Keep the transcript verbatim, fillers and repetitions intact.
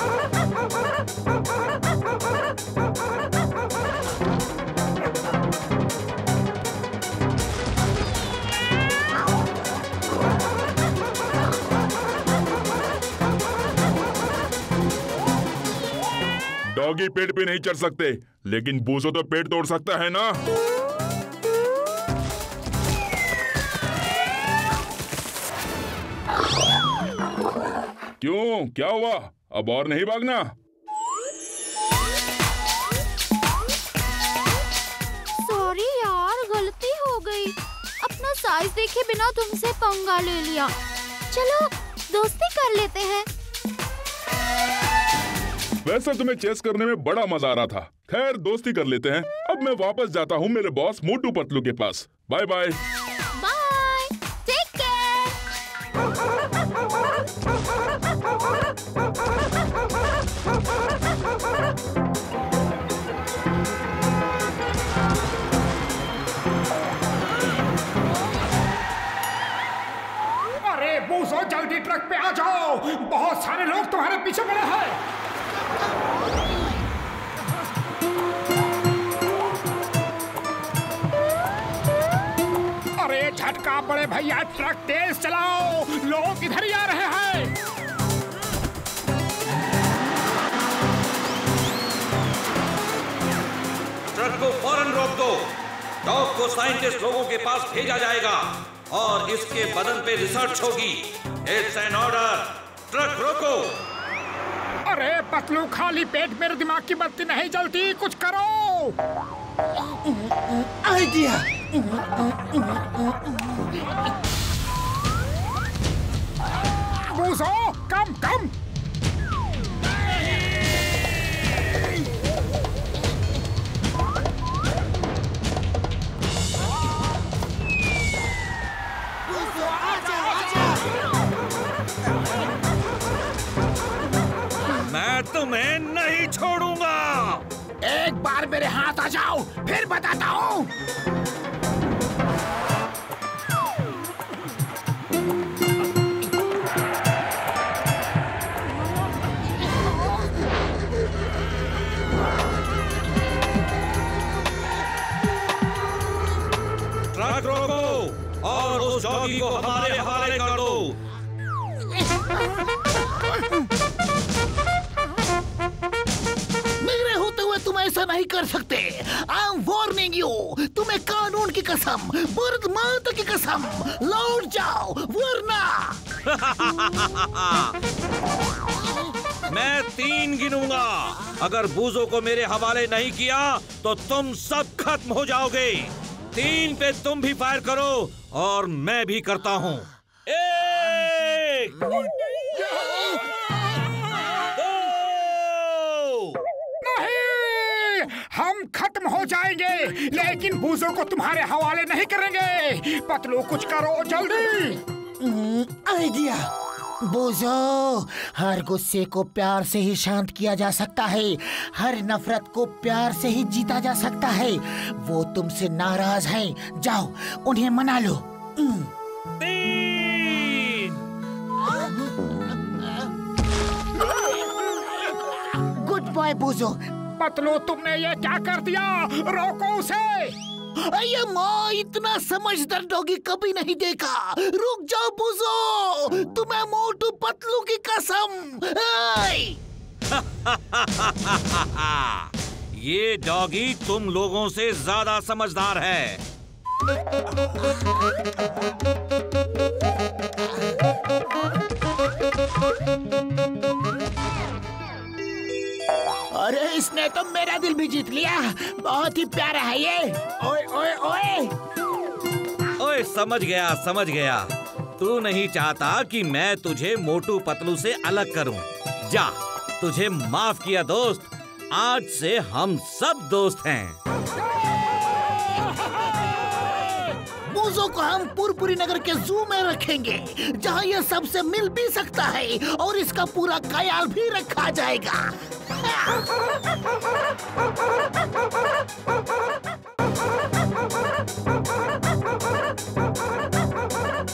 Doggy पेड़ पे नहीं चढ़ सकते, लेकिन बूजो तो पेड़ तोड़ सकता है ना। क्यों, क्या हुआ? अब और नहीं भागना? सॉरी यार, गलती हो गई। अपना साइज देखे बिना तुमसे पंगा ले लिया। चलो दोस्ती कर लेते हैं। वैसे तुम्हें चेस करने में बड़ा मजा आ रहा था। खैर दोस्ती कर लेते हैं। अब मैं वापस जाता हूँ मेरे बॉस मोटू पतलू के पास। Bye bye. Bye, take care. अरे बूजो, जल्दी ट्रक पे आ जाओ, बहुत सारे लोग तुम्हारे पीछे पड़े हैं। अरे झटका बड़े भैया, ट्रक तेज चलाओ, लोग इधर ही आ रहे हैं। ट्रक को फौरन रोक दो। डॉग को साइंटिस्ट लोगों के पास भेजा जाएगा और इसके बदन पे रिसर्च होगी। It's an order. ट्रक रोको। अरे पतलू, खाली पेट मेरे दिमाग की बत्ती नहीं जलती, कुछ करो। आइडिया। Boojo, come come. मैं तुम्हें नहीं छोड़ूंगा। एक बार मेरे हाथ आ जाओ, फिर बताता हूँ। ट्रक रोको और उस डॉगी को हमारे हवाले कर दो। तुम ऐसा नहीं कर सकते। I am warning you. तुम्हें कानून की कसम, बुर्द माता की कसम, लौट जाओ वरना। मैं तीन गिनूंगा। अगर बूजो को मेरे हवाले नहीं किया तो तुम सब खत्म हो जाओगे। तीन पे तुम भी फायर करो और मैं भी करता हूँ। एक, दो, हम खत्म हो जाएंगे, लेकिन बूजो को तुम्हारे हवाले नहीं करेंगे। पतलू, कुछ करो जल्दी। आइडिया। बूजो, हर गुस्से को प्यार से ही शांत किया जा सकता है, हर नफरत को प्यार से ही जीता जा सकता है। वो तुमसे नाराज हैं, जाओ उन्हें मना लो। Good boy Boojo. पतलू, तुमने ये क्या कर दिया? रोको उसे। अये माँ, इतना समझदार डॉगी कभी नहीं देखा। रुक जाओ बूजो, तुम्हें मोटू पतलू की कसम। ये डॉगी तुम लोगों से ज्यादा समझदार है। अरे इसने तो मेरा दिल भी जीत लिया। बहुत ही प्यारा है ये। ओए ओए ओए ओए, समझ गया समझ गया। तू नहीं चाहता कि मैं तुझे मोटू पतलू से अलग करूं। जा, तुझे माफ किया दोस्त। आज से हम सब दोस्त हैं। बूजो को हम पुरपुरी नगर के जू में रखेंगे, जहाँ ये सबसे मिल भी सकता है और इसका पूरा ख्याल भी रखा जाएगा।